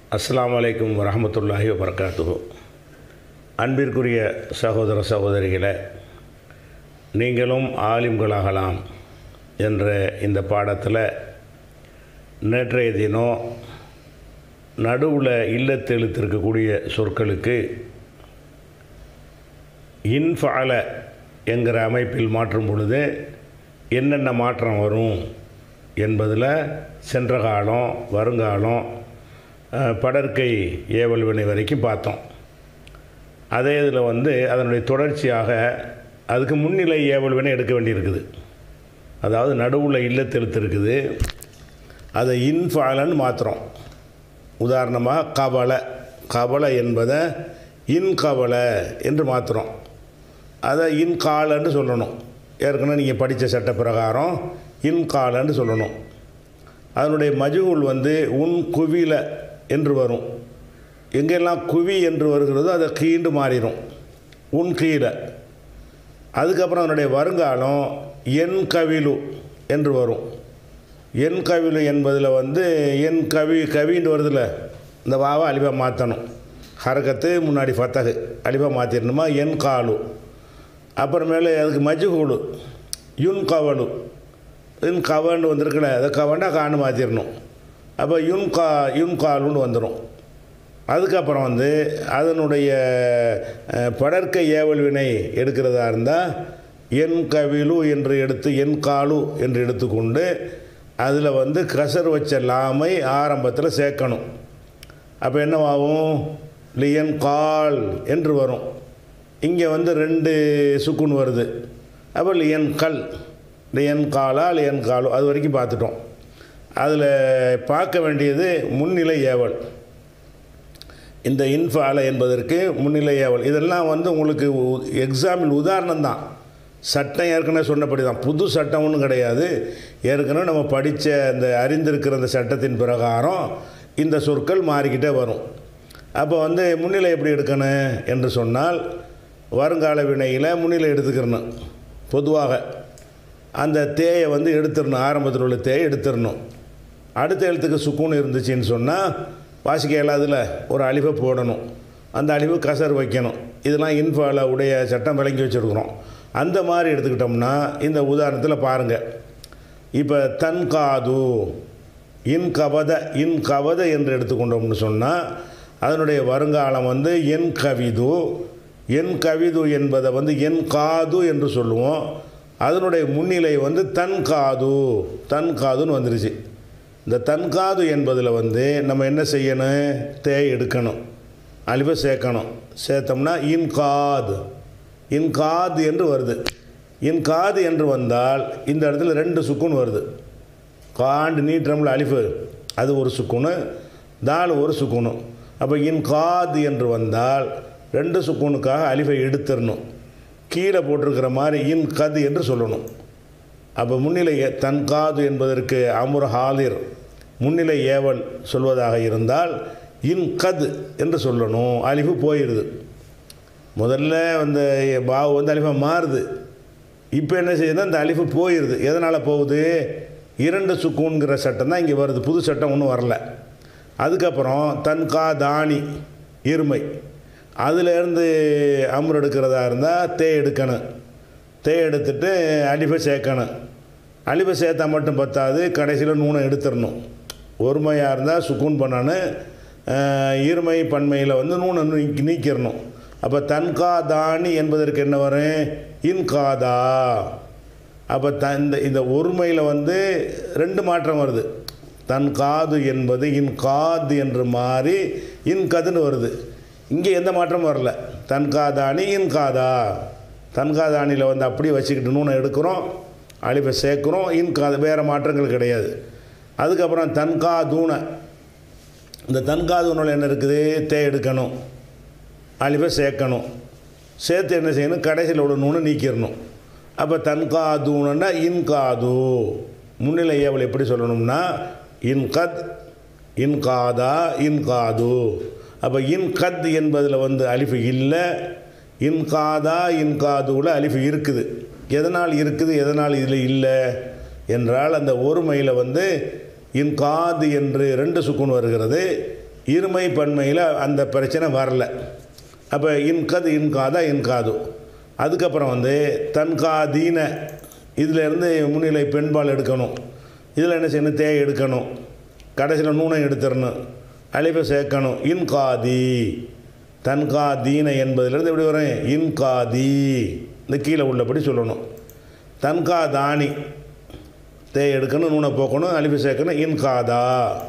அஸ்ஸலாமு அலைக்கும் வரஹ்மத்துல்லாஹி வபரகாத்துஹு. அன்பிற்குரிய சகோதர சகோதரிகளே, நீங்களும் ஆலிம்களாகலாம் என்ற இந்த பாடத்தில் நேற்றைய தினம் நடுவில் இல்லத்தெழுத்து இருக்கக்கூடிய சொற்களுக்கு இன்ஃபஅல என்கிற அமைப்பில் மாற்றும் பொழுது என்னென்ன மாற்றம் வரும் என்பதில் சென்ற காலம், வருங்காலம், படற்கை ஏவல் வினை வரைக்கும் பார்த்தோம். அதே இதில் அதனுடைய தொடர்ச்சியாக அதுக்கு முன்னிலை ஏவல் வினை எடுக்க வேண்டியிருக்குது. அதாவது நடுவில் இல்லத்தெழுத்து இருக்குது, அதை இன்ஃபாலன்னு மாற்றுறோம். உதாரணமாக கபலை என்பதை இன்கபலை என்று மாற்றுறோம். அதை இன்காலன்னு சொல்லணும். ஏற்கனவே நீங்கள் படித்த சட்ட பிரகாரம் இன்காலன்னு சொல்லணும். அதனுடைய மஜ்ஹூல் உன் குவில என்று வரும். எங்கெல்லாம் குவி என்று வருகிறதோ அதை கீண்டு மாறிடும், உன் கீழ. அதுக்கப்புறம் அதனுடைய வருங்காலம் என் கவிலு என்று வரும். என் கவிலு என்பதில் என் கவின்னு வருதில்ல, இந்த வாவை அலிபா மாற்றணும். ஹரக்கத்து முன்னாடி ஃபத்தகு அலிபா மாற்றிடணுமா, என் காலு. அப்புறமேலே அதுக்கு மஜ்ஹூலு யுன் கவலு. யுன் கவன்னு வந்திருக்கல, அதை கவண்டா கான்னு மாற்றிடணும். அப்போ யுன் காலுன்னு வந்துடும். அதுக்கப்புறம் அதனுடைய படற்கை ஏவல் வினை எடுக்கிறதா இருந்தால் என் கவிலு என்று எடுத்து என் காலு என்று எடுத்துக்கொண்டு அதில் கசர் வச்ச லாமை ஆரம்பத்தில் சேர்க்கணும். அப்போ என்னவாகும், லியன் கால் என்று வரும். இங்கே 2 சுக்குன் வருது. அப்போ லியன் கல், லியன் காலா லியன் காலு, அது வரைக்கும் பார்த்துட்டோம். அதில் பார்க்க வேண்டியது முன்னிலை ஏவல். இந்த இன்ஃபால என்பதற்கு முன்னிலை ஏவல். இதெல்லாம் உங்களுக்கு எக்ஸாம்பிள் உதாரணம் தான். சட்டம் ஏற்கனவே சொன்னபடி தான், புது சட்டம் ஒன்றும் கிடையாது. ஏற்கனவே நம்ம படித்த அந்த அறிந்திருக்கிற அந்த சட்டத்தின் பிரகாரம் இந்த சொற்கள் மாறிக்கிட்டே வரும். அப்போ முன்னிலை எப்படி எடுக்கணும் என்று சொன்னால், வருங்கால வினையில் முன்னிலை எடுத்துக்கிறணும். பொதுவாக அந்த தேயை எடுத்துடணும், ஆரம்பத்தில் உள்ள தேயை எடுத்துடணும். அடுத்த எழுத்துக்கு சுக்கூன் இருந்துச்சுன்னு சொன்னால் வாசிக்க இயலாதில் ஒரு அலிஃபை போடணும், அந்த அலிஃபு கசர் வைக்கணும். இதெல்லாம் இன்ஃபால உடைய சட்டம் விளங்கி வச்சுருக்குறோம். அந்த மாதிரி எடுத்துக்கிட்டோம்னா இந்த உதாரணத்தில் பாருங்கள். இப்போ தன்காது இன்கவத என்று எடுத்துக்கொண்டோம்னு சொன்னால் அதனுடைய வருங்காலம் என் கவிது என்பதை என் காது என்று சொல்லுவோம். அதனுடைய முன்னிலை தன்காதுன்னு வந்துருச்சு. இந்த தன்காது என்பதில் நம்ம என்ன செய்யணும், தேய் எடுக்கணும், அலிஃபை சேர்க்கணும். சேர்த்தோம்னா இன்காது என்று வருது. இன்காது என்று வந்தால் இந்த இடத்துல 2 சுக்குன் வருது. காண்டு நீட்டம்ல அலிஃபு, அது ஒரு சுக்குனு, தால் ஒரு சுக்குனு. அப்போ இன்காது என்று வந்தால் 2 சுக்குனுக்காக அலிஃபை எடுத்துடணும். கீழே போட்டிருக்கிற மாதிரி இன்கது என்று சொல்லணும். அப்போ முன்னிலை தன்காது என்பதற்கு அமுர் ஹாலிர் முன்னிலை ஏவல் சொல்வதாக இருந்தால் இன்கது என்று சொல்லணும். அலிஃபு போயிடுது. முதல்ல பாவு அலிஃபா மாறுது. இப்போ என்ன செய்யுது, அந்த அலிஃபு போயிடுது. எதனால் போகுது, 2 சுக்கூன்கிற சட்டம் தான் இங்கே வருது. புது சட்டம் ஒன்றும் வரல. அதுக்கப்புறம் தன்காதானி இருமை, அதிலேருந்து அம்ரு எடுக்கிறதா இருந்தால் தே எடுக்கணும். தே எடுத்துட்டு அலிஃபை சேர்க்கணும். அலிஃபை சேர்த்தா மட்டும் பத்தாது, கடைசியில் நூனை எடுத்துடணும். ஒருமையாக இருந்தால் சுக்கூன் பண்ணணும், இருமை பன்மையில் நூனை நீக்கிடணும். அப்போ தன்காதானி என்பதற்கு என்ன வரும், இன்காதா. அப்போ இந்த ஒருமையில் 2 மாற்றம் வருது. தன்காது என்பது இன்காது என்று மாறி இன்கதுன்னு வருது. இங்கே எந்த மாற்றமும் வரல. தன்காதானி இன்காதா. தன்காதானியில் அப்படியே வச்சுக்கிட்டு நூனை எடுக்கிறோம், அலிஃபை சேர்க்குறோம், இன்காது, வேறு மாற்றங்கள் கிடையாது. அதுக்கப்புறம் தன்காதூன, இந்த தன்காதூனில் என்ன இருக்குது, தே எடுக்கணும், அலிஃபை சேர்க்கணும். சேர்த்து என்ன செய்யணும், கடைசியில் உள்ள நூனை நீக்கிடணும். அப்போ தன்காதூனா இன்காது. முன்னிலை ஏவல் எப்படி சொல்லணும்னா இன்கத், இன்காதா, இன்காது. அப்போ இன்கத் என்பதில் அலிஃபு இல்லை, இன்காதா இன்காதுவில் அலிஃபு இருக்குது. எதனால் இருக்குது, எதனால் இதில் இல்லை என்றால் அந்த ஒருமையில் இன்காது என்று 2 சுக்குன் வருகிறது. இருமை பன்மையில் அந்த பிரச்சனை வரல. அப்போ இன்கது இன்காதா இன்காது. அதுக்கப்புறம் வந்து தன்காதீன இதிலேருந்து முன்னிலை பெண்பால் எடுக்கணும். இதில் என்ன செய்யணும்? தேய் எடுக்கணும். கடைசியில் நூனை எடுத்துடணும். அலிஃபை சேர்க்கணும். இன்காதி தன்காதீன என்பதிலிருந்து எப்படி வரும்? இன்காதி. இந்த கீழே உள்ளபடி சொல்லணும். தன்காதானி தேய் எடுக்கணும், நூனை போக்கணும், அலிஃபை சேர்க்கணும். இன்காதா.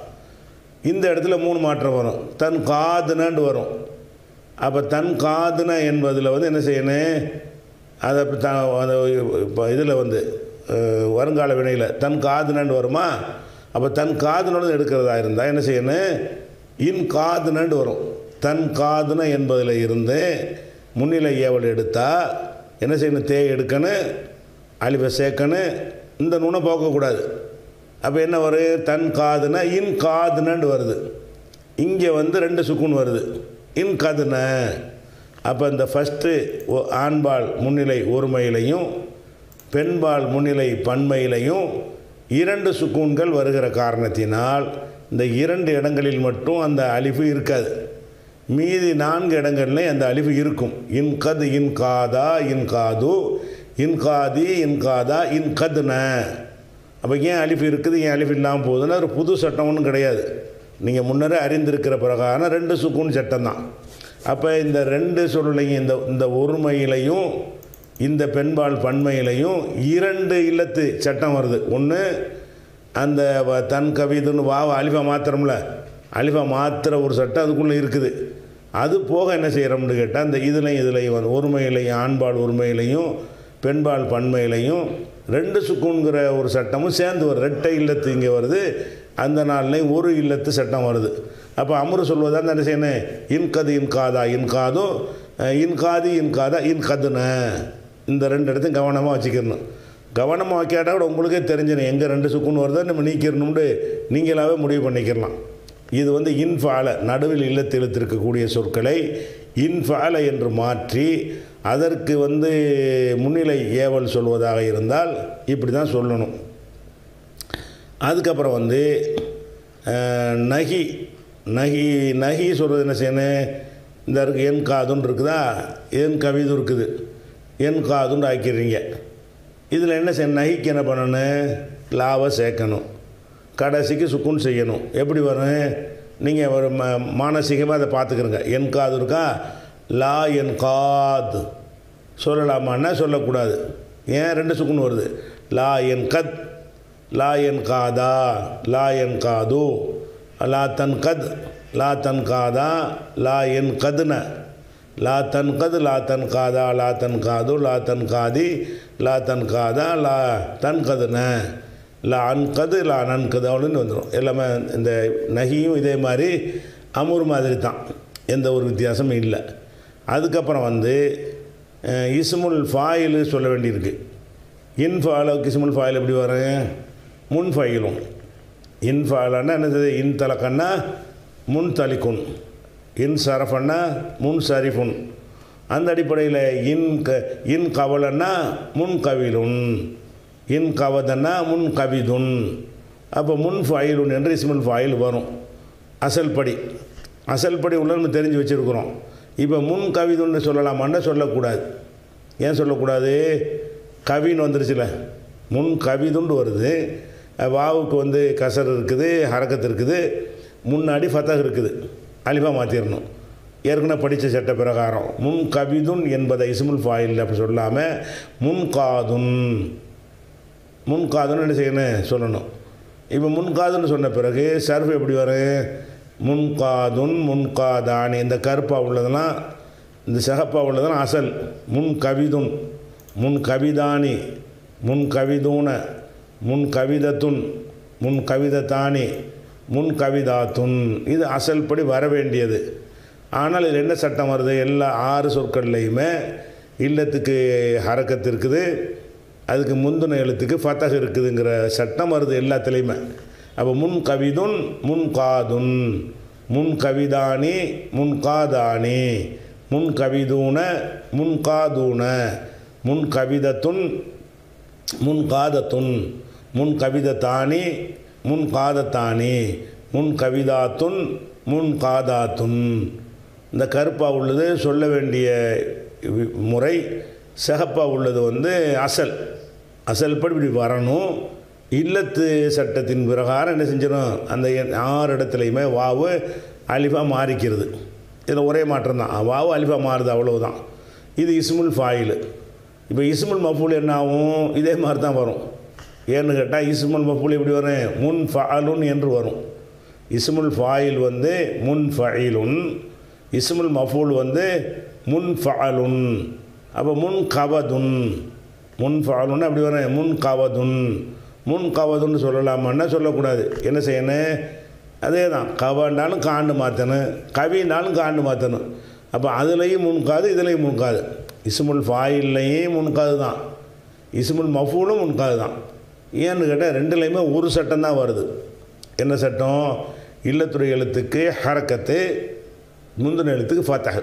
இந்த இடத்துல 3 மாற்றம் வரும். தன் காதுனன்னு வரும். அப்போ தன் காதுன என்பதில் வந்து என்ன செய்யணும்? அதை இப்போ இதில் வந்து வருங்கால வினையில் தன் காதுனன்னு வருமா? அப்போ தன் காதுனோடு எடுக்கிறதா இருந்தால் என்ன செய்யணும்? இன் காதுனன்னு வரும். தன் காதுன என்பதில் இருந்து முன்னிலை ஏவல் எடுத்தால் என்ன செய்யணும்? தேய் எடுக்கணும், அலிஃபை சேர்க்கணும், இந்த நுணை போக்கக்கூடாது. அப்போ என்ன வரும்? தன் காதுன இன் காதுனன்னு வருது. இங்கே வந்து 2 சுக்குன் வருது. இன் கதுன. அப்போ இந்த ஃபஸ்ட்டு ஆண்பால் முன்னிலை ஒருமையிலையும் பெண்பால் முன்னிலை பன்மையிலையும் 2 சுக்கூன்கள் வருகிற காரணத்தினால் இந்த 2 இடங்களில் மட்டும் அந்த அலிஃபு இருக்காது. மீதி 4 இடங்கள்லையும் அந்த அலிஃபு இருக்கும். இன்கது இன்காதா இன்காது இன்காதி இன்காதா இன்கதுன. அப்போ ஏன் அலிஃபு இருக்குது, ஏன் அலிஃபு இல்லாமல் போகுதுன்னா ஒரு புது சட்டம் ஒன்றும் கிடையாது. நீங்கள் முன்னரே அறிந்திருக்கிற பிரகாரம் 2 சுக்கூன் சட்டம் தான். அப்போ இந்த 2 சொல்லையும் இந்த ஒருமையிலையும் இந்த பெண்பால் பன்மையிலையும் 2 இல்லத்து சட்டம் வருது. ஒன்று அந்த தன் கவிதுன்னு அலிஃபா மாத்திரம்ல, அலிஃபா மாத்திர ஒரு சட்டம் அதுக்குள்ளே இருக்குது. அது போக என்ன செய்கிறோம்னு கேட்டால் இந்த இதுலையும் வந்து ஒருமையிலையும் ஆண்பால் ஒருமையிலையும் பெண்பால் பன்மையிலையும் 2 சுக்குங்கிற ஒரு சட்டமும் சேர்ந்து வருது. 2 இல்லத்து இங்கே வருது. அந்த நாள்லையும் 1 இல்லத்து சட்டம் வருது. அப்போ அமரு சொல்வதாக என்ன செய்யணும்? இன்கது இன்காதா இன்காதும் இன்காதி இன்காதா இன்கதுன. இந்த 2 இடத்தையும் கவனமாக வச்சுக்கணும். கவனமாக வைக்காட்டா கூட உங்களுக்கே தெரிஞ்சிடும் எங்கே 2 சுக்குன்னு வருதோ நம்ம நீக்கிடணும்னு நீங்களாகவே முடிவு பண்ணிக்கலாம். இது வந்து இன்ஃபால நடுவில் இல்லத்து இழுத்திருக்கக்கூடிய சொற்களை இன்ஃபால என்று மாற்றி அதற்கு வந்து முன்னிலை ஏவல் சொல்வதாக இருந்தால் இப்படி தான் சொல்லணும். அதுக்கப்புறம் வந்து நகி நகி நகி சொல்கிறது என்ன செய்யணும்? இந்த இருக்குது என் காதுன்னு இருக்குதா, என் கவிது இருக்குது, என் காதுன்னு ஆக்கிடுறீங்க. இதில் என்ன செய்யணும்? நகிக்கு என்ன பண்ணணும்? லாவை சேர்க்கணும், கடைசிக்கு சுக்குன் செய்யணும். எப்படி வரும்? நீங்கள் ஒரு மானசீகமாக அதை பார்த்துக்கிறங்க. என் காது இருக்கா, லா என் காது சொல்லலாமான்னா சொல்லக்கூடாது. ஏன்? 2 சுக்குன் வருது. லா என் கத், லா என் காதா, லா என் காது, லா தன் கத், லா தன் காதா, லா என் கதுன, லா தன் கது, லா தன் காதா, லா தன் காது, லா தன் காதி, லா தன் காதா, லா தன் கதுன, லா அன்கது, லா நன்கது அப்படின்னு வந்துடும். எல்லாமே இந்த நகியும் இதே மாதிரி அமூர் மாதிரி தான், எந்த ஒரு வித்தியாசமும் இல்லை. அதுக்கப்புறம் வந்து இஸ்முல் ஃபாயிலு சொல்ல வேண்டியிருக்கு. இன்ஃபாலுக்கு இஸ்முல் ஃபாயில் எப்படி வரும்? முன் ஃபைலும். இன்ஃபாலன்னா என்னது? இன் தலக்கன்னா முன் தலிக்குன், இன் சரஃபன்னா முன் சரிஃபுன். அந்த அடிப்படையில் இன் கவலன்னா முன் கவிலுன், இன் கவதன்னா முன் கவிதுன். அப்போ முன் ஃபாயிலுன் என்று இஸ்முல் ஃபாயில் வரும். அசல் படி உள்ளன்னு தெரிஞ்சு வச்சுருக்குறோம். இப்போ முன் கவிதுன்னு சொல்லலாமான்னா சொல்லக்கூடாது. ஏன் சொல்லக்கூடாது? கவின்னு வந்துருச்சுல, முன் கவிதுண்டு வருது. வாவுக்கு வந்து கசர் இருக்குது, ஹரக்கத்து இருக்குது, முன்னாடி ஃபத்தஹ் இருக்குது, அலிஃபா மாற்றிடணும். ஏற்கனவே படித்த சட்ட பிரகாரம் முன் கவிதுன் என்பதை இஸ்முல் ஃபாயில் அப்படி சொல்லாமல் முன்காதுன்னு என்ன செய்யணும்? சொல்லணும். இப்போ முன்காதுன்னு சொன்ன பிறகு சர்ஃப் எப்படி வரும்? முன்காதுன் முன்காதானி. இந்த கருப்பாக உள்ளதெல்லாம் இந்த சிகப்பாக உள்ளதெல்லாம் அசல். முன் கவிதுன், முன் கவிதானி, முன் கவிதூன, முன் கவிதத்துன், முன் கவிதத்தானி, முன் கவிதாத்துன். இது அசல் படி வர வேண்டியது. ஆனால் இதில் என்ன சட்டம் வருது? எல்லா 6 சொற்கள்லையுமே இல்லத்துக்கு ஹரக்கத்து இருக்குது, அதுக்கு முந்தின எழுத்துக்கு ஃபத்தஹ் இருக்குதுங்கிற சட்டம் வருது எல்லாத்துலேயுமே. அப்போ முன் கவிதுன் முன் காதுன், முன் கவிதானி முன் காதானி, முன் கவிதூன முன் காதூன, முன் கவிதத்துன் முன் காதத்துன், முன் கவிதத்தானி முன் காதத்தானி, முன் கவிதாத்துன் முன் காதாத்துன். இந்த கருப்பாக உள்ளது சொல்ல வேண்டிய முறை, சிகப்பாக உள்ளது வந்து அசல். அசல் படி இப்படி வரணும். இல்லத்து சட்டத்தின் பிரகாரம் என்ன செஞ்சிடும், அந்த 6 இடத்துலையுமே வாவு அலிஃபா மாறிக்கிறது. இதில் ஒரே மாற்றம் தான், வாவு அலிஃபா மாறுது, அவ்வளவுதான். இது இஸ்முல் ஃபாயில். இப்போ இஸ்முல் மஃபூல் என்ன ஆகும், இதே மாதிரி தான் வரும். ஏன்னு கேட்டால் இஸ்முல் மஃபூல் எப்படி வரும், முன் ஃபஅலுன் என்று வரும். இஸ்முல் ஃபாயில் வந்து முன் ஃபஇலுன், இஸ்முல் மஃபூல் வந்து முன் ஃபஅலுன். அப்போ முன் கவதுன், முன் ஃபஅலுன் அப்படி வரும், முன் கவதுன். முன் கவதுன்னு சொல்லலாமான்னா சொல்லக்கூடாது. என்ன செய்யணும், அதே தான், கவண்டாலும் காண்டு மாற்றணும், கவினாலும் காண்டு மாற்றணும். அப்போ அதுலேயும் முன்காது, இதுலேயும் முன்காது. இஸ்முல் ஃபாயில்லையும் முன்காது தான், இஸ்முல் மஃபூலும் முன்காது தான். ஏன்னு கேட்டால் ரெண்டுலேயுமே ஒரு சட்டம் தான் வருது. என்ன சட்டம், இல்லத்துறை எழுத்துக்கு ஹரக்கத்து, முந்தின எழுத்துக்கு ஃபத்தஹ்.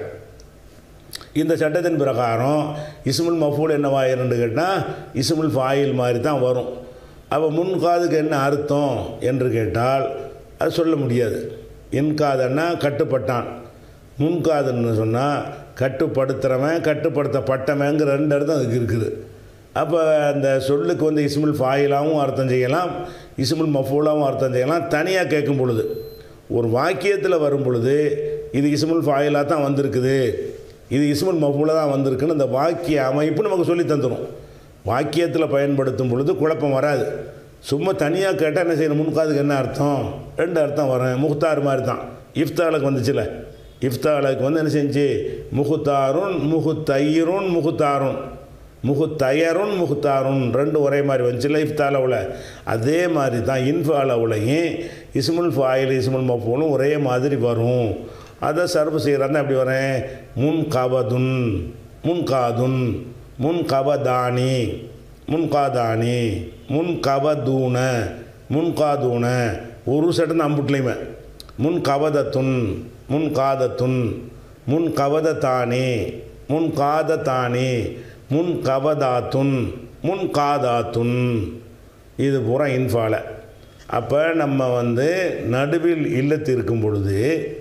இந்த சட்டத்தின் பிரகாரம் இஸ்முல் மஃபூல் என்னவாயிருன்னு கேட்டால் இஸ்முல் ஃபாயில் மாதிரி தான் வரும். அப்போ முன்காதுக்கு என்ன அர்த்தம் என்று கேட்டால் அது சொல்ல முடியாது. இன்காதுன்னா கட்டுப்பட்டான், முன்காதுன்னு சொன்னால் கட்டுப்படுத்துகிறவன், கட்டுப்படுத்தப்பட்டவங்கிற 2 அர்த்தம் அதுக்கு இருக்குது. அப்போ அந்த சொல்லுக்கு வந்து இஸ்முல் ஃபாயிலாகவும் அர்த்தம் செய்யலாம், இஸ்முல் மஃபூலாகவும் அர்த்தம் செய்யலாம். தனியாக கேட்கும் பொழுது, ஒரு வாக்கியத்தில் வரும் பொழுது இது இஸ்முல் ஃபாயிலாக தான் வந்திருக்குது, இது இஸ்முல் மஃபூலாக தான் வந்திருக்குன்னு அந்த வாக்கிய அமைப்பு நமக்கு சொல்லி தந்துடும். வாக்கியத்தில் பயன்படுத்தும் பொழுது குழப்பம் வராது. சும்மா தனியாக கேட்டால் என்ன செய்யணும், முன்காதுக்கு என்ன அர்த்தம், 2 அர்த்தம் வரும். முஹ்தார் மாதிரி தான் இஃப்தாலுக்கு வந்துச்சுல, இஃப்தாலுக்கு வந்து என்ன செஞ்சு முஹ்தாருன் முஹ்தைருன் முஹ்தாருன், முஹ்தையருன் முஹ்தாருன் 2 ஒரே மாதிரி வந்துச்சுல இஃப்தாலவில். அதே மாதிரி தான் இன்ஃபாலவுலையும் இஸ்முல் ஃபாயில் இஸ்முல் மஃபூலும் ஒரே மாதிரி வரும். அதை சர்வ் செய்கிறாருன்னா எப்படி வரேன், முன் கவதுன் முன்காதுன், முன் கவதானி முன்காதானி, முன் கவதூன முன்காதூன. ஒரு சட்டம் தான் அம்புட்லையுமே. முன் கவதத்துன் முன் காதத்துன், முன் கவதத்தானி முன் காதத்தானி, முன் கவதாத்துன் முன் காதாத்துன். இது பூரா இன்ஃபால. அப்போ நம்ம வந்து நடுவில் இல்லத்து இருக்கும் பொழுது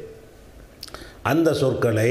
அந்த சொற்களை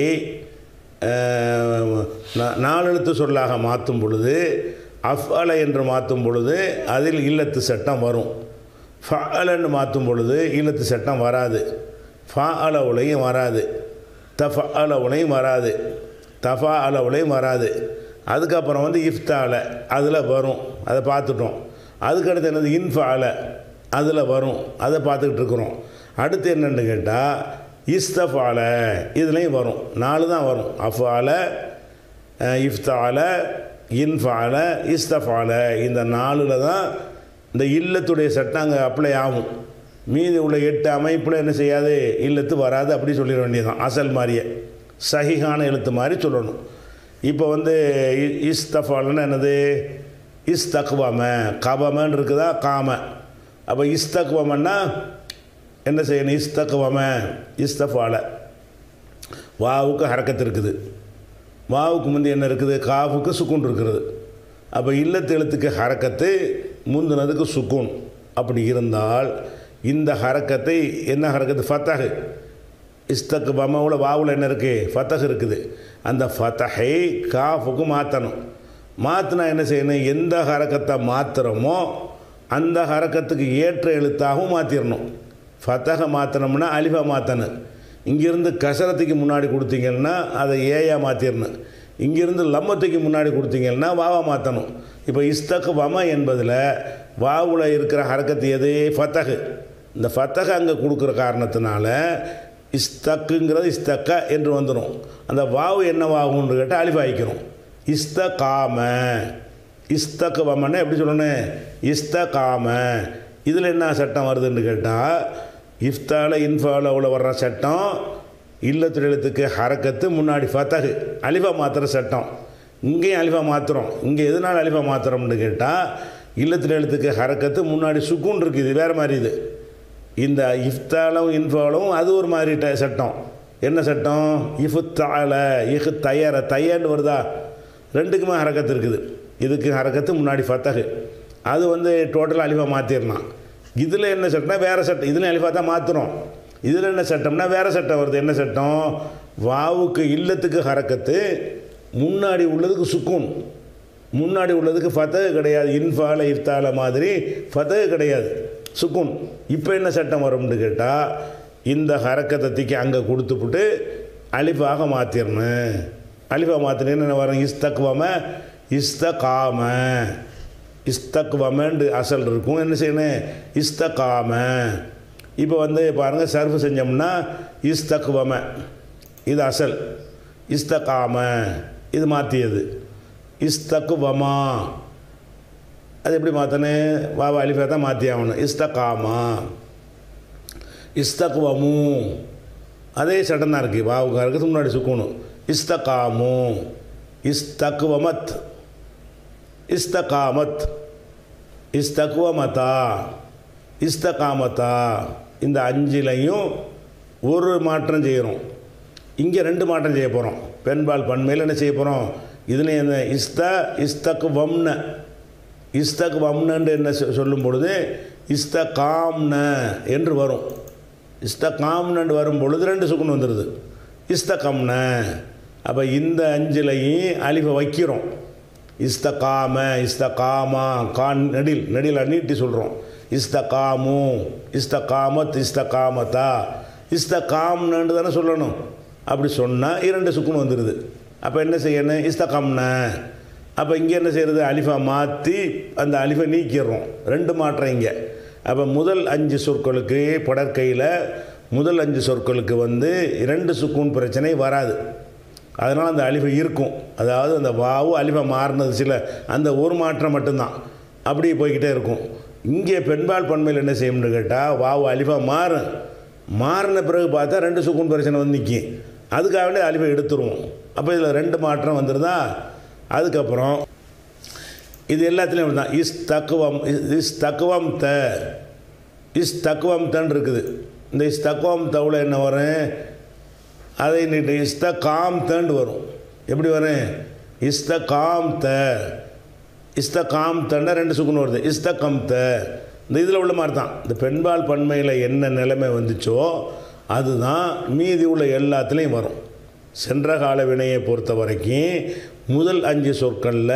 4 எழுத்து சொல்லாக மாற்றும் பொழுது, அஃஅல என்று மாற்றும் பொழுது அதில் இல்லத்து சட்டம் வரும். ஃபஅலன்னு மாற்றும் பொழுது இல்லத்து சட்டம் வராது. ஃபஅலவுலையும் வராது, தஃஅலவுலையும் வராது, தஃஅலவுலையும் வராது. அதுக்கப்புறம் வந்து இஃப்தால அதில் வரும், அதை பார்த்துட்டோம். அதுக்கடுத்து என்னது இன்ஃபால அதில் வரும், அதை பார்த்துக்கிட்டு இருக்கிறோம். அடுத்து என்னென்னு கேட்டால் இஸ்தஃபால இதுலேயும் வரும். 4 தான் வரும், அஃபால இஃப்தால இன்ஃபால இஸ்தஃபால. இந்த 4ல் தான் இந்த இல்லத்துடைய சட்டம் அங்கே அப்ளை ஆகும். மீதி உள்ள 8 அமைப்பில் என்ன செய்யாது, இல்லத்து வராது. அப்படி சொல்லிட வேண்டியதுதான், அசல் மாதிரியே சஹிஹான எழுத்து மாதிரி சொல்லணும். இப்போ வந்து இஸ்தஃபாலன்னு என்னது, இஸ்தக்வம கபமன்னு இருக்குதா, காம. அப்போ இஸ்தக்வமன்னா என்ன செய்யணும், இஸ்தக்வம இஸ்தஃபால. வாவுக்கு ஹரக்கத்து இருக்குது, வாவுக்கு முந்தி என்ன இருக்குது, காவுக்கு சுக்கூன் இருக்கிறது. அப்போ இல்லத்து எழுத்துக்கு ஹரக்கத்து, முந்தினதுக்கு சுக்கூன். அப்படி இருந்தால் இந்த ஹரக்கத்தை என்ன ஹரக்கத்து, ஃபத்தஹ். இஸ்தக்வமவுல வாவில் என்ன இருக்குது, ஃபத்தஹ் இருக்குது. அந்த ஃபத்தஹை காஃபுக்கு மாற்றணும். மாற்றினா என்ன செய்யணும், எந்த ஹரக்கத்தை மாற்றுறோமோ அந்த ஹரக்கத்துக்கு ஏற்ற எழுத்தாகவும் மாற்றிடணும். ஃபத்தஹை மாற்றினோம்னா அலிஃபா மாற்றணும். இங்கேருந்து கசரத்துக்கு முன்னாடி கொடுத்தீங்கன்னா அதை ஏயா மாற்றிடணும். இங்கேருந்து லம்மத்துக்கு முன்னாடி கொடுத்தீங்கன்னா வாவா மாற்றணும். இப்போ இஸ்தக்வம என்பதில் வாவில் இருக்கிற ஹரக்கத்து எது, ஃபத்தஹ். இந்த ஃபத்தஹ் அங்கே கொடுக்குற காரணத்தினால இஸ்தக்குங்கிறது இஸ்தக்க என்று வந்துடும். அந்த வாவு என்னவாகும்னு கேட்டால் அலிஃபா ஆகிக்கணும். இஸ்தகாம இஸ்தக்வமன்னா எப்படி சொல்லணும், இஸ்தகாம. இதில் என்ன சட்டம் வருதுன்னு கேட்டால் இஃப்தால இன்ஃபால வர்ற சட்டம் இல்லத்து எழுத்துக்கு ஹரக்கத்து முன்னாடி ஃபத்தஹ் அலிஃபா மாத்திர சட்டம். இங்கேயும் அலிஃபா மாத்திரம். இங்கே எதனால் அலிஃபா மாத்திரம்னு கேட்டால் இல்லத்து எழுத்துக்கு ஹரக்கத்து முன்னாடி சுக்கூன் இருக்குது, இது வேறு மாதிரி. இது இந்த இஃப்தாலும் இன்ஃபாலும் அது ஒரு மாதிரி சட்டம். என்ன சட்டம், இஃப்தால இஹ் தயர தையன்னு வருதா, 2க்குமே ஹரக்கத்து இருக்குது. இதுக்கு ஹரக்கத்து முன்னாடி ஃபத்தஹ், அது வந்து டோட்டலாக அலிஃபா மாற்றிடலாம். இதில் என்ன சட்டம்னா வேறு சட்டம், இதில் அலிஃபா தான் மாற்றுறோம். இதில் என்ன சட்டம்னா வேறு சட்டம் வருது. என்ன சட்டம்? வாவுக்கு இல்லத்துக்கு ஹரக்கத்து, முன்னாடி உள்ளதுக்கு சுக்கூன், முன்னாடி உள்ளதுக்கு ஃபதஹ் கிடையாது. இன்ஃபால இஃப்தால மாதிரி ஃபதஹ் கிடையாது, சுக்கூன். இப்போ என்ன சட்டம் வரும்னு கேட்டால், இந்த ஹரக்கத்தை தூக்கி அங்கே கொடுத்துப்புட்டு அலிஃபாக மாற்றிடணும். அலிஃபா மாற்றினேன்னு என்ன வரும்? இஸ்தக்வம இஸ்தகாம, இஸ்தக்வமண்டு அசல் இருக்கும். என்ன செய்யணும்? இஸ்தகாம. இப்போ வந்து பாருங்கள், சர்ஃபு செஞ்சோம்னா இஸ்தக்வம இது அசல், இஸ்தகாம இது மாற்றியது, இஸ்தக்வமா அது எப்படி மாற்றணும்? வாவா அலிஃபா தான் மாற்றி ஆகணும். இஸ்தகாமா, இஸ்தக்வமு அதே சட்டம் தான் இருக்குது. வாவுக்கு இருக்கிறது முன்னாடி சுக்கணும். இஸ்தகாமு, இஸ்தக்வமத், இஸ்தகாமத், இஸ்தக்வமதா, இஸ்தகாமதா. இந்த அஞ்சிலையும் ஒரு மாற்றம் செய்கிறோம். இங்கே 2 மாற்றம் செய்ய போகிறோம். பெண்பால் பன்மையில் என்ன செய்ய போகிறோம்? இதில் என்ன? இஸ்தக்வம்ன, இஸ்தக்வம்னு என்ன சொல்லும் பொழுது இஸ்தகாம்ன என்று வரும். இஸ்தகாம்னு வரும் பொழுது 2 சுக்குன் வந்துடுது, இஸ்தகம்ன. அப்போ இந்த அஞ்சிலையும் அலிஃபை வைக்கிறோம். இஸ்தகாம, இஸ்தகாமா, கான் நெடில் நீட்டி சொல்கிறோம். இஸ்தகாமு, இஸ்தகாமத், இஸ்தகாமதா, இஸ்தகாம்னு தானே சொல்லணும். அப்படி சொன்னால் 2 சுக்குன் வந்துடுது. அப்போ என்ன செய்யணும்? இஸ்தகாம்ன. அப்போ இங்கே என்ன செய்கிறது? அலிஃபா மாற்றி அந்த அலிஃபை நீக்கிடுறோம். 2 மாற்றம் இங்கே. அப்போ முதல் 5 சொற்களுக்கு படற்கையில் முதல் 5 சொற்களுக்கு வந்து 2 சுக்கூன் பிரச்சனை வராது. அதனால் அந்த அலிஃபை இருக்கும். அதாவது அந்த வாவு அலிஃபை மாறினது சில அந்த ஒரு மாற்றம் மட்டும்தான், அப்படியே போய்கிட்டே இருக்கும். இங்கே பெண்பால் பன்மையில் என்ன செய்யணும்னு கேட்டால், வாவு அலிஃபா மாறின பிறகு பார்த்தா 2 சுக்கூன் பிரச்சனை வந்து நிற்கும். அதுக்காக வேண்டிய அலிஃபை எடுத்துருவோம். அப்போ இதில் 2 மாற்றம் வந்துடுதா. அதுக்கப்புறம் இது எல்லாத்துலேயும் தான் இஸ்தக்வம், இஸ்தக்வம் த, இஸ்தக்வம் தன் இருக்குது. இந்த இஸ்தக்வம் தவுல என்ன வரும்? அதை நீட்டு இஸ்தகாம் தண்டு வரும். எப்படி வரும்? இஸ்தகாம் த, இஸ்தகாம் தண்டா 2 சுக்குன்னு வருது. இஸ்தகம் த இந்த இதில் உள்ள மாதிரி தான். இந்த பெண்பால் பன்மையில் என்ன நிலைமை வந்துச்சோ அதுதான் மீதி உள்ள எல்லாத்துலேயும் வரும். சென்ற கால வினையை பொறுத்த வரைக்கும் முதல் 5 சொற்களில்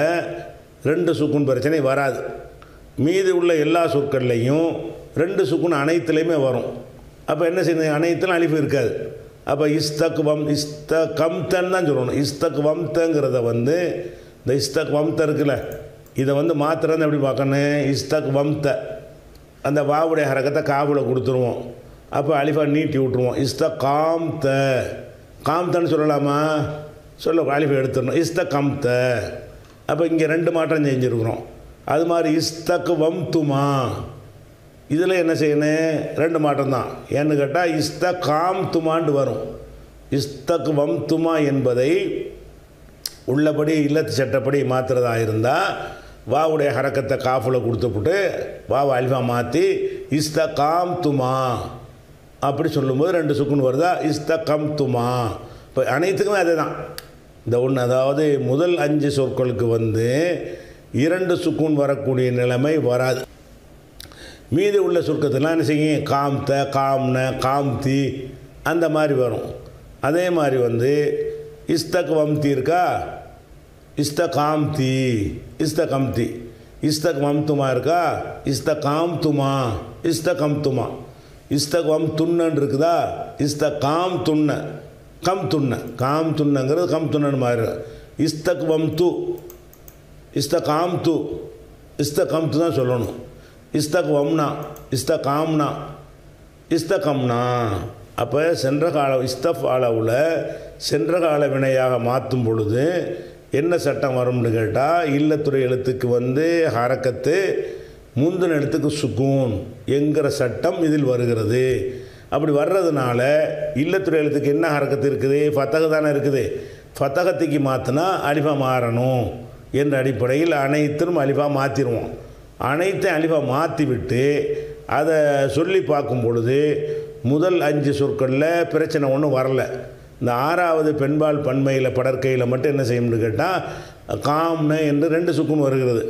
2 சுக்குன் பிரச்சனை வராது. மீதி உள்ள எல்லா சொற்கள்லையும் 2 சுக்குன் அனைத்துலேயுமே வரும். அப்போ என்ன செய்யணும்? அனைத்துலாம் அலிஃபு இருக்காது. அப்போ இஸ்தக்வம், இஸ்தகம்தன்னு தான் சொல்லணும். இஸ்தக்வம்தங்கிறத வந்து இந்த இஸ்தக்வம்த இருக்குல்ல, இதை வந்து மாத்திரம் எப்படி பார்க்கணும்? இஸ்தக்வம்த அந்த வாவுடைய ஹரக்கத்தை காவில் கொடுத்துருவோம். அப்போ அலிஃபா நீட்டி விட்டுருவோம். இஸ்தகாம்த, காம்தன்னு சொல்லலாமா? சொல்ல அலிஃபை எடுத்துடணும். இஸ்தகம்த. அப்போ இங்கே 2 மாற்றம் செஞ்சுருக்குறோம். அது மாதிரி இஸ்தக்வம்துமா இதில் என்ன செய்யணும்? 2 மாற்றம் தான். ஏன்னு கேட்டால் இஸ்தகாம்துமான்னு வரும். இஸ்தக்வம்துமா என்பதை உள்ளபடி இல்லத்து சட்டப்படி மாற்றுறதா இருந்தால் வாவுடைய ஹரக்கத்தை காஃபில் கொடுத்துப்புட்டு வாவை அலிஃபா மாற்றி இஸ்தகாம்துமா அப்படி சொல்லும்போது 2 சுக்குன் வருதா? இஸ்தகம்துமா. இப்போ அனைத்துக்குமே அதே தான். இந்த ஒன்று, அதாவது முதல் 5 சொற்களுக்கு வந்து 2 சுக்குன் வரக்கூடிய நிலைமை வராது. மீதி உள்ள சொற்கத்தெல்லாம் என்ன செய்யும்? காம்த, காம்ன, காம்தி அந்த மாதிரி வரும். அதே மாதிரி வந்து இஸ்தக்வம்தி இருக்கா? இஸ்தகாம்தி, இஸ்தகம்தி. இஸ்தக்வம்துமா இருக்கா? இஸ்தகாம்துமா, இஸ்தகம்துமா. இஸ்தக்வம்துன்னு இருக்குதா? இஸ்தகாம்துன்ன, கம்துன்ன. காம்துன்னங்கிறது கம்துன்னு மாதிரி. இஸ்தக்வம்து, இஸ்தகாம்து, இஸ்தகம்து தான் சொல்லணும். இஸ்தக்வம்னா, இஸ்தகாம்னா, இஸ்தகம்னா. அப்போ சென்ற கால இஸ்தஃபாலவில் சென்ற கால வினையாக மாற்றும் பொழுது என்ன சட்டம் வரும்னு கேட்டால், இல்லத்துறை எழுத்துக்கு வந்து ஹரக்கத்து, முந்தின எழுத்துக்கு சுக்கூன் என்கிற சட்டம் இதில் வருகிறது. அப்படி வர்றதுனால இல்லத்துறை எழுத்துக்கு என்ன ஹரக்கத்து இருக்குது? ஃபத்தக தானே இருக்குது. ஃபத்தகத்துக்கு மாற்றினா அலிஃபா மாறணும் என்ற அடிப்படையில் அனைத்தும் அலிஃபா மாற்றிடுவோம். அனைத்தையும் அலிஃபா மாற்றி விட்டு அதை சொல்லி பார்க்கும் பொழுது முதல் 5 சொற்களில் பிரச்சனை ஒன்றும் வரல. இந்த 6வது பெண்பால் பன்மையில் படற்கையில் மட்டும் என்ன செய்யணும்னு கேட்டால் காம்ன என்று 2 சுக்குன் வருகிறது.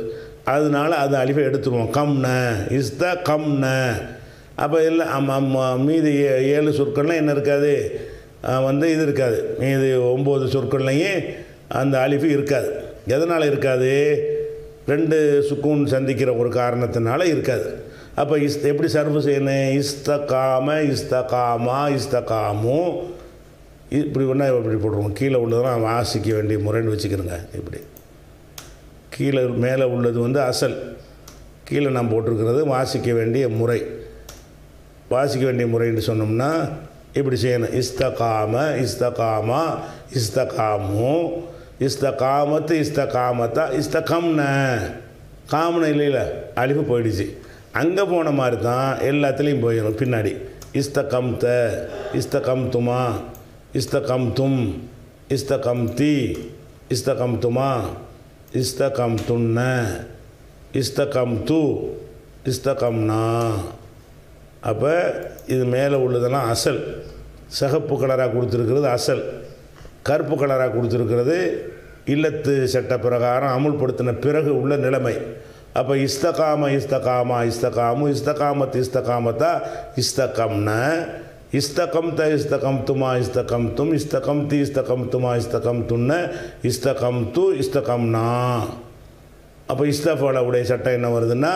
அதனால அது அலிஃபை எடுத்துருவோம். கம்ன இஸ்த கம்ன. அப்போ இல்லை மீதி 7 சொற்கள்லாம் என்ன இருக்காது, இது இருக்காது. மீதி 9 சொற்கள்லையும் அந்த அலிஃபு இருக்காது. எதனால் இருக்காது? 2 சுக்கூன் சந்திக்கிற ஒரு காரணத்தினால இருக்காது. அப்போ எப்படி சர்வு செய்யணும்? இஸ்தகாம இஸ்தகாமா இஸ்தகாமு இப்படி ஒன்றா இப்படி போட்டுருவோம். கீழே உள்ளதெல்லாம் வாசிக்க வேண்டிய முறைன்னு வச்சுக்கிறோங்க. இப்படி கீழே மேலே உள்ளது அசல், கீழே நாம் போட்டிருக்கிறது வாசிக்க வேண்டிய முறை. வாசிக்க வேண்டிய முறைன்னு சொன்னோம்னா இப்படி செய்யணும். இஸ்தகாம இஸ்தகாமா இஸ்தகாமு இஸ்தகாமத்து இஸ்தகாமத்தா இஸ்தகம்ன. காமன இல்லையில அலிஃபு போயிடுச்சு. அங்கே போன மாதிரி தான் எல்லாத்துலேயும் போயிடும் பின்னாடி. இஸ்தகம்த இஸ்தகம்துமா இஸ்தகம்தும் இஸ்தகம்தி இஸ்தகம்துமா இஸ்தகம்துன்ன இஸ்தகம்து இஸ்தகம்னா. அப்போ இது மேலே உள்ளதெல்லாம் அசல். சிகப்பு கலராக கொடுத்துருக்கிறது அசல், கருப்பு கலராக கொடுத்துருக்கிறது இல்லத்து சட்ட பிரகாரம் அமுல்படுத்தின பிறகு உள்ள நிலைமை. அப்போ இஸ்தகாம இஸ்தகாமா இஸ்தகாமு இஸ்தகாமத் இஸ்தகாமத்தா இஸ்தகம்ன இஸ்தகம்த இஸ்தகம்துமா இஸ்தகம்தும் இஸ்தகம்தி இஸ்தகம்துமா இஸ்தகம்துன்ன இஸ்தகம்து இஸ்தகம்னா. அப்போ இஸ்தஃபால உடைய சட்டம் என்ன வருதுன்னா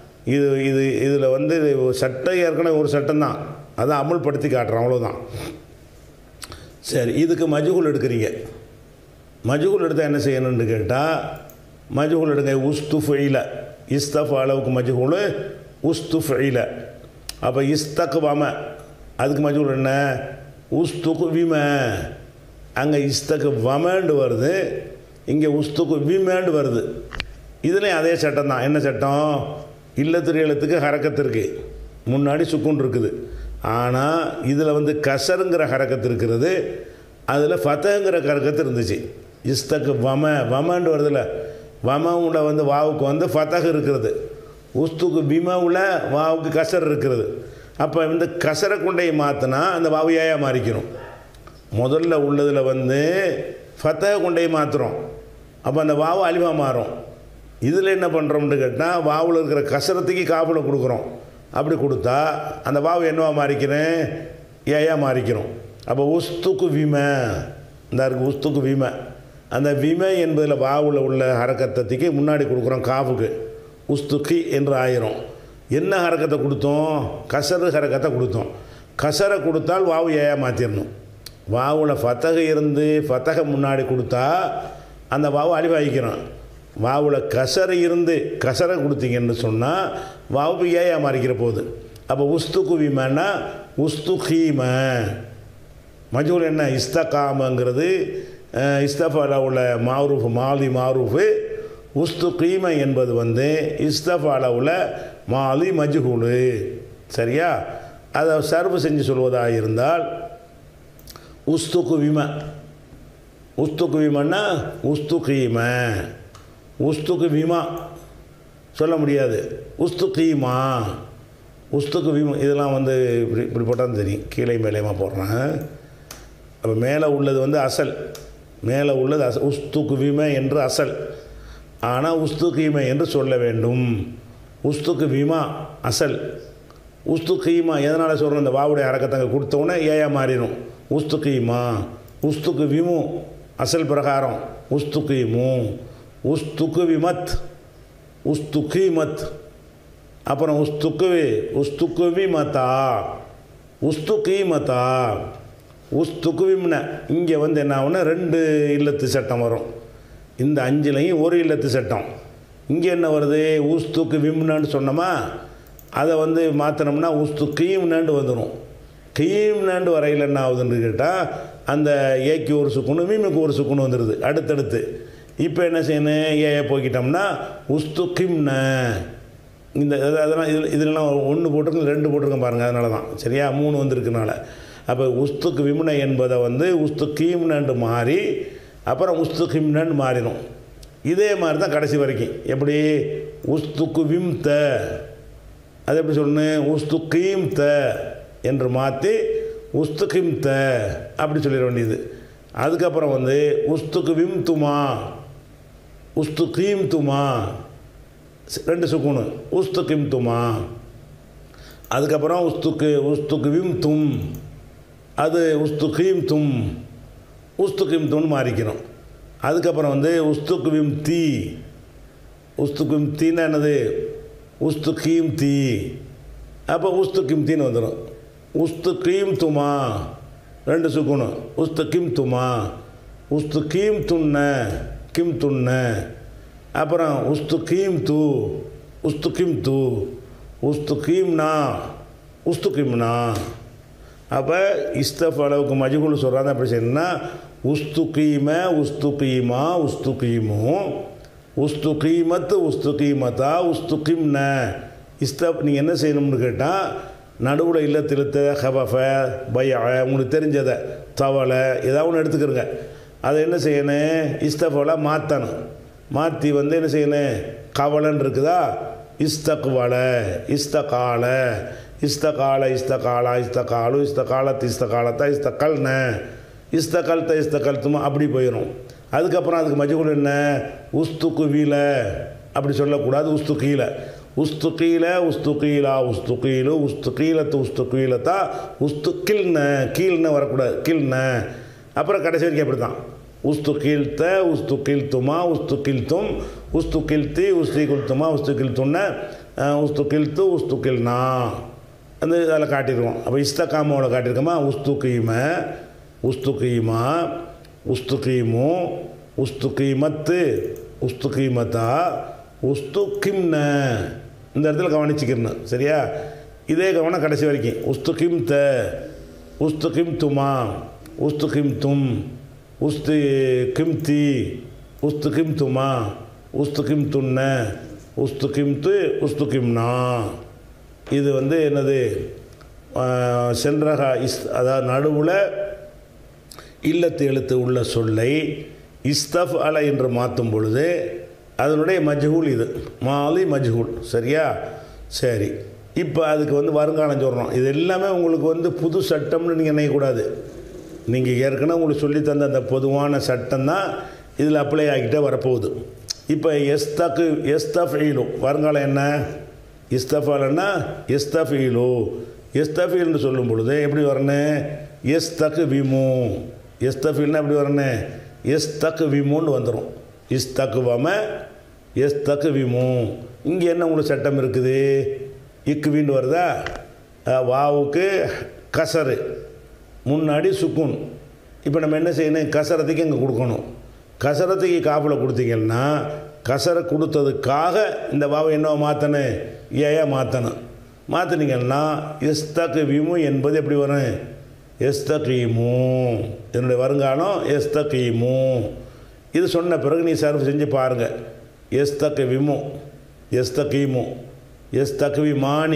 இதில் சட்டம் ஏற்கனவே ஒரு சட்டம் தான், அதான் அமுல்படுத்தி காட்டுறோம், அவ்வளோதான். சரி, இதுக்கு மஜ்ஹூல் எடுக்கிறீங்க. மஜ்ஹூல் எடுத்தால் என்ன செய்யணும்னு கேட்டால் மஜ்ஹூல் எடுங்க. உஸ்துஃபைல இஸ்தஃப் அளவுக்கு மஜ்ஹூல் உஸ்துஃபைல. அப்போ இஸ்தக்கு வம அதுக்கு மஜ்ஹூல் என்ன? உஸ்துக்கு விம. அங்கே இஸ்தக்கு வமண்டு வருது, இங்கே உஸ்துக்கு விமண்டு வருது. இதுலேயும் அதே சட்டம் தான். என்ன சட்டம்? இல்லத்திரு எழுத்துக்கு ஹரக்கத்து முன்னாடி சுக்குன் இருக்குது. ஆனால் இதில் கசருங்கிற ஹரக்கத்து இருக்கிறது, அதில் ஃபத்தங்கிற ஹரக்கத்து இருந்துச்சு. இஸ்தக்கு வமண்டு வருதுல்ல, வமவில் வாவுக்கு ஃபத்தகு இருக்கிறது, உஸ்துக்கு பிமவில் வாவுக்கு கசர் இருக்கிறது. அப்போ கசரை கொண்டை மாற்றினா அந்த வாவு ஏயா மாறிக்கணும். முதல்ல உள்ளதில் ஃபத்தக கொண்டை மாற்றுறோம், அப்போ அந்த வாவு அலிவா மாறும். இதில் என்ன பண்ணுறோம்னு கேட்டால் வாவில் இருக்கிற கசரத்துக்கு காப்பில் கொடுக்குறோம். அப்படி கொடுத்தா அந்த வாவு என்னவா மாறிக்கிறேன்? ஏயா மாறிக்கிறோம். அப்போ உஸ்துக்கு விம இந்த இருக்குது, உஸ்துக்கு விம. அந்த விம என்பதில் வாவில் உள்ள ஹரக்கத்தத்துக்கு முன்னாடி கொடுக்குறோம் காஃபுக்கு, உஸ்துக்கி என்று ஆயிரும். என்ன ஹரக்கத்தை கொடுத்தோம்? கசரு ஹரக்கத்தை கொடுத்தோம். கசரை கொடுத்தால் வாவு ஏயா மாற்றிடணும். வாவில் ஃபத்தக இருந்து ஃபத்தக முன்னாடி கொடுத்தா அந்த வாவு அழிவாகிக்கிறோம். வாவில் கசரை இருந்து கசரை கொடுத்தீங்கன்னு சொன்னால் வாவுக்கு ஏயா மாறிக்கிற போகுது. அப்போ உஸ்துக்கு விமன்னா உஸ்துகீம. மஜ்ஹூல் என்ன? இஸ்தகாமங்கிறது இஸ்தஃபால உள்ள மாரூஃப் மாலி மாரூஃபு. உஸ்துகீம என்பது இஸ்தஃபால உள்ள மாலி மஜ்ஹூலு. சரியா? அதை சர்வு செஞ்சு சொல்வதாக இருந்தால் உஸ்துக்கு விம. உஸ்துக்கு விமன்னா உஸ்துகீம. உஸ்துக்கு விமா சொல்ல முடியாது, உஸ்துகீமா உஸ்துக்கு விமா. இதெல்லாம் இப்படி இப்படி போட்டால் தெரியும். கீழே மேலேயுமா போடுறேன். அப்போ மேலே உள்ளது அசல், மேலே உள்ளது அசல். உஸ்துக்கு விம என்று அசல், ஆனால் உஸ்துகீமை என்று சொல்ல வேண்டும். உஸ்துக்கு விமா அசல், உஸ்துகீமா எதனால் சொல்கிறோம்? இந்த வாவுடைய அரக்கத்தங்க கொடுத்தோன்னே ஏயா மாறிடும். உஸ்துகீமா. உஸ்துக்கு விமு அசல் பிரகாரம் உஸ்துகீமு. உஸ்துக்கு விமத் உஸ்துகீமத். அப்புறம் உஸ்துக்கு விமத்தா உஸ்துகீமத்தா உஸ்துக்கு விம்ன. இங்கே என்ன ஆகுனா 2 இல்லத்து சட்டம் வரும். இந்த 5லையும் ஒரு இல்லத்து சட்டம். இங்கே என்ன வருது? உஸ்துக்கு விம்னு சொன்னோமா, அதை மாற்றினோம்னா உஸ்துகீம்னு வந்துடும். கீம்னு வரையில் என்ன ஆகுதுன்னு கேட்டால் அந்த ஏக்கு ஒரு சுக்குன்னு மீமுக்கு ஒரு சுக்குன்னு வந்துடுது அடுத்தடுத்து. இப்போ என்ன செய்யணும்? ஏ போய்கிட்டோம்னா உஸ்துகிம்ன. இந்த அதெல்லாம் இதெல்லாம் 1 போட்டிருக்கோம், 2 போட்டிருக்கோம் பாருங்கள். அதனால தான் சரியா 3 வந்திருக்குனால. அப்போ உஸ்துக்கு விம்ன என்பதை உஸ்துகீம்னு மாறி அப்புறம் உஸ்துகிம்னு மாறிடும். இதே மாதிரி தான் கடைசி வரைக்கும். எப்படி? உஸ்துக்கு விம்த அது எப்படி சொல்லணும்? உஸ்துகீம்த என்று மாற்றி உஸ்துகிம்த அப்படி சொல்லிட வேண்டியது. அதுக்கப்புறம் உஸ்துக்கு விம்துமா உஸ்துகீம்துமா ரெண்டு சுக்குனு உஸ்துகிம் துமா. அதுக்கப்புறம் உஸ்துகுவிம் தும், அது உஸ்துகீம் தும், உஸ்துகிம் தும்னு மாறிக்கணும். அதுக்கப்புறம் வந்து உஸ்துகுவிம் தீ, உஸ்துகிம் தீன்னா என்னது உஸ்துகீம் தீ, அப்போ உஸ்துகிம் தீன்னு வந்துடும். உஸ்துகீம் துமா ரெண்டு சுக்குனு உஸ்துகிம் துமா, உஸ்துகீம் துண்ண கிம் துண்ண, அப்புறம் உஸ்துகீம் தூ உஸ்துகிம் தூ, உஸ்துகீம்னா உஸ்துகிம்னா. அப்போ இஸ்தஃப் அளவுக்கு மஜ்ஹூல் சொல்கிறாங்க. அப்படி செய்யணும்னா உஸ்துகீம உஸ்துகீமா உஸ்துகீமு, உஸ்துகீமத்து உஸ்துகீமத்தா உஸ்துகிம்ன. இஸ்தஃப் நீங்கள் என்ன செய்யணும்னு கேட்டால் நடுவில் இல்லத்திழுத்த ஹபஃப பய உங்களுக்கு தெரிஞ்சதை தவளை ஏதாவது ஒன்று எடுத்துக்கிறங்க. அதை என்ன செய்யணும் இஸ்தஃபெல்லாம் மாற்றணும். மாற்றி வந்து என்ன செய்யணும் கவலன்னு இருக்குதா இஸ்தக்வல இஸ்தகால இஸ்தகால இஸ்தகாலா இஸ்தகாலு இஸ்தகாலத்து இஸ்தகாலத்தா இஸ்தகல்ன இஸ்தகல்த்த இஸ்தகல்த்துமா அப்படி போயிடும். அதுக்கப்புறம் அதுக்கு மஜ்ஹூல் என்ன உஸ்துகுவில அப்படி சொல்லக்கூடாது. உஸ்துகீல உஸ்துகீல உஸ்துகீலா உஸ்துகீலு உஸ்துகீலத்து உஸ்துகீலத்தா உஸ்துகில்ன கீழ்னு வரக்கூடாது கீழ்ன. அப்புறம் கடைசி வரைக்கும் அப்படி தான் உஸ்துகில்த்த உஸ்துகில்த்துமா உஸ்துகில்த்தும் உஸ்துகில்த்தி உஸ்துகில்த்துமா உஸ்துகில்த்துன்ன உஸ்துகில்த்து உஸ்துகில்னா அந்த அதில் காட்டிடுவோம். அப்போ இஸ்தகாமோட காட்டியிருக்கோமா உஸ்துகீம உஸ்துகீமா உஸ்துகீமு உஸ்துகீமத்து உஸ்துகீமத்தா உஸ்துகிம்ன. இந்த இடத்துல கவனிச்சிக்கிறணும் சரியா. இதே கவனம் கடைசி வரைக்கும் உஸ்துகிம்த உஸ்துகிம் துமா உஸ்துகிம் தும் உஸ்துகிம்தி உஸ்துகிம் துமா உஸ்துகிம் துண்ண உஸ்துகிம்து உஸ்துகிம்னா. இது வந்து என்னது சென்றகா அதாவது நடுவில் இல்லத்து எழுத்து உள்ள சொல்லை இஸ்தஃப் அல என்று மாற்றும் பொழுது அதனுடைய மஜ்ஹூல் இது மாலி மஜ்ஹூல் சரியா. சரி, இப்போ அதுக்கு வந்து வருங்காலம் சொல்கிறோம். இது எல்லாமே உங்களுக்கு வந்து புது சட்டம்னு நீங்கள் நினைக்கக்கூடாது. நீங்கள் ஏற்கனவே உங்களுக்கு சொல்லி தந்த அந்த பொதுவான சட்டம் தான் இதில் அப்ளை ஆகிட்டே வரப்போகுது. இப்போ எஸ்தஃபீலு வருங்காலம் என்ன இஸ்தஃபாலன்னா எஸ்தஃபீலு. எஸ்தஃபீல்னு சொல்லும் பொழுது எப்படி வரணும் எஸ்தக்விமு. எஸ்தஃபீல்னா எப்படி வரணும் எஸ்தக்விமுன்னு வந்துடும். இஸ்தக்வம எஸ்தக்விமு. இங்கே என்ன உங்களுக்கு சட்டம் இருக்குது இக்குவின்னு வருதா. வாவுக்கு கசரு முன்னாடி சுக்குன். இப்போ நம்ம என்ன செய்யணும் கசரத்துக்கு இங்கே கொடுக்கணும். கசரத்துக்கு காப்பில் கொடுத்தீங்கன்னா கசரை கொடுத்ததுக்காக இந்த வாவை என்ன மாற்றணும் ஏயா மாற்றணும். மாற்றினீங்கன்னா எஸ்தக்விமு என்பது எப்படி வரும் எஸ்தகீமு. என்னுடைய வருங்காலம் எஸ்தகீமு. இது சொன்ன பிறகு நீ சர்வ் செஞ்சு பாருங்கள். எஸ்தக்விமு எஸ்தகீமு எஸ்தக்விமானி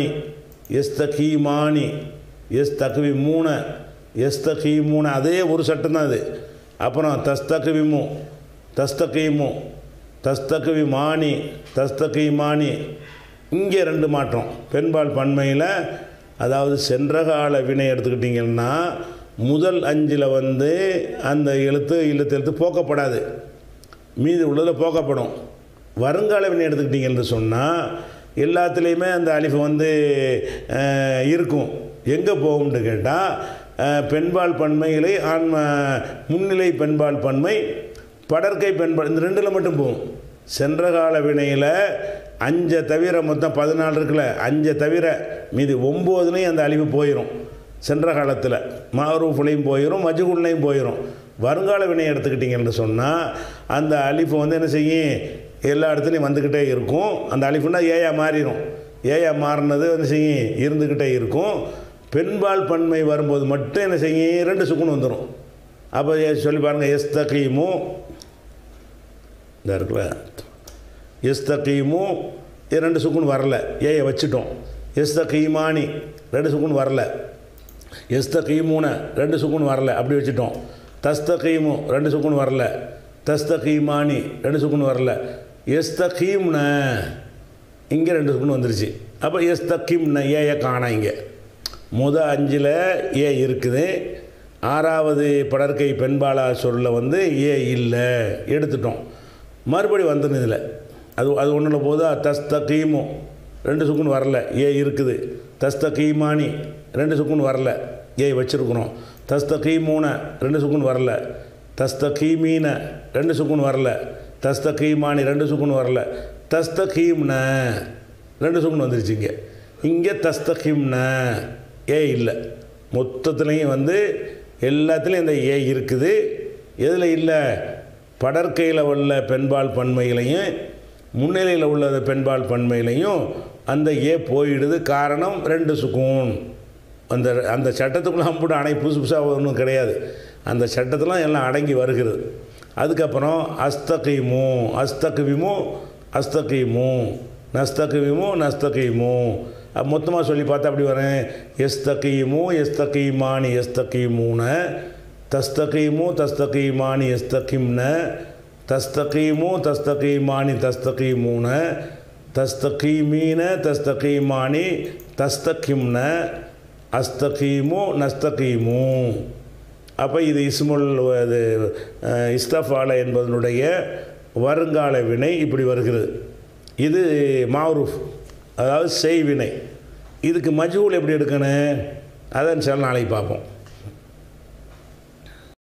எஸ்தகீமானி எஸ்தக்விமூன எஸ்தகீமூன அதே ஒரு சட்டம் தான் அது. அப்புறம் தஸ்தக்விமு தஸ்தகீமு தஸ்தக்விமானி தஸ்தகீமானி. இங்கே ரெண்டு மாற்றம் பெண்பால் பன்மையில். அதாவது சென்றகால வினை எடுத்துக்கிட்டிங்கன்னா முதல் அஞ்சில் வந்து அந்த எழுத்து போக்கப்படாது, மீதி உள்ளதில் போக்கப்படும். வருங்கால வினை எடுத்துக்கிட்டிங்கன்னு சொன்னால் எல்லாத்துலேயுமே அந்த அலிஃபு வந்து இருக்கும். எங்கே போகும்னு கேட்டால் பெண்பால் பன்மைகளை முன்னிலை பெண்பால் பன்மை படற்கை பெண்பால் இந்த ரெண்டில் மட்டும் போகும். சென்றகால வினையில் 5 தவிர மொத்தம் 14 இருக்குல்ல, 5 தவிர மீதி 9லையும் அந்த அழிவு போயிடும். சென்ற காலத்தில் மாரூஃப்லையும் போயிடும் மஜ்ஹூல்லையும் போயிடும். வருங்கால வினை எடுத்துக்கிட்டிங்கன்னு சொன்னால் அந்த அலிஃபு வந்து என்ன செய்யும் எல்லா இடத்துலையும் வந்துக்கிட்டே இருக்கும். அந்த அலிஃபுன்னா ஏயா மாறிடும். ஏயா மாறினது என்ன செய்யும் இருந்துக்கிட்டே இருக்கும். பெண்பால் பன்மை வரும்போது மட்டும் என்ன செய்யும் 2 சுக்குன் வந்துடும். அப்போ சொல்லி பாருங்கள் எஸ்தகீமு இந்த இருக்குல்ல எஸ்தகீமு 2 சுக்குன் வரல ஏயை வச்சுட்டோம். எஸ்தகீமானி 2 சுக்குன் வரல. எஸ்தகீமுன 2 சுக்குன் வரல அப்படி வச்சுட்டோம். தஸ்தகீமு 2 சுக்குன் வரல. தஸ்தகீமானி 2 சுக்குன் வரல. எஸ்தகீம்ன இங்கே 2 சுக்குன் வந்துருச்சு. அப்போ எஸ்தகீம்ன ஏயை காணா. இங்கே முதல் 5ல் ஏ இருக்குது. 6வது படற்கை பெண்பாலா சொல்ல வந்து ஏ இல்லை எடுத்துட்டோம். மறுபடி வந்துடும். இதில் அது அது ஒன்றில் போதா. தஸ்தகீமு 2 சுக்குன் வரல, ஏ இருக்குது. தஸ்தகீமானி 2 சுக்குன் வரல, ஏ வச்சுருக்குறோம். தஸ்தகீமூன 2 சுக்குன் வரல. தஸ்தகீமீன 2 சுக்குன் வரல. தஸ்தகீமானி 2 சுக்குன் வரல. தஸ்தகீம்ன 2 சுக்குன் வந்துருச்சுங்க. இங்கே தஸ்தகீம்ன ஏ இல்லை. மொத்தத்துலேயும் வந்து எல்லாத்துலேயும் இந்த ஏ இருக்குது. எதில் இல்லை? படற்கையில் உள்ள பெண்பால் பன்மையிலையும் முன்னிலையில் உள்ள பெண்பால் பன்மையிலையும் அந்த ஏ போயிடுது. காரணம் 2 சுக்கூன். அந்த அந்த சட்டத்துக்குள்ளே அம்புட்டு அணை புதுசு புதுசாக ஒன்றும் கிடையாது. அந்த சட்டத்தெலாம் எல்லாம் அடங்கி வருகிறது. அதுக்கப்புறம் அஸ்தகீமு அஸ்தக்விமு அஸ்தகீமு நஸ்தக்விமு நஸ்தகீமு. மொத்தமாக சொல்லி பார்த்தா அப்படி வரேன். எஸ்தகீமு எஸ்தகீமானி எஸ்தகீமூன தஸ்தகீமு தஸ்தகீமானி எஸ்தகிம்ன தஸ்தகீமு தஸ்தகீமானி தஸ்தகீமூன தஸ்தகீமீன தஸ்தகீமானி தஸ்தகிம்ன அஸ்தகீமு நஸ்தகீமு. அப்போ இது இஸ்முல் அது இஸ்தஃபால என்பதனுடைய வருங்கால வினை இப்படி வருகிறது. இது மாரூஃப், அதாவது செய்வினை. இதுக்கு மஜ்ஹூல் எப்படி எடுக்கணும்? அதை நாளைக்கு பார்ப்போம்.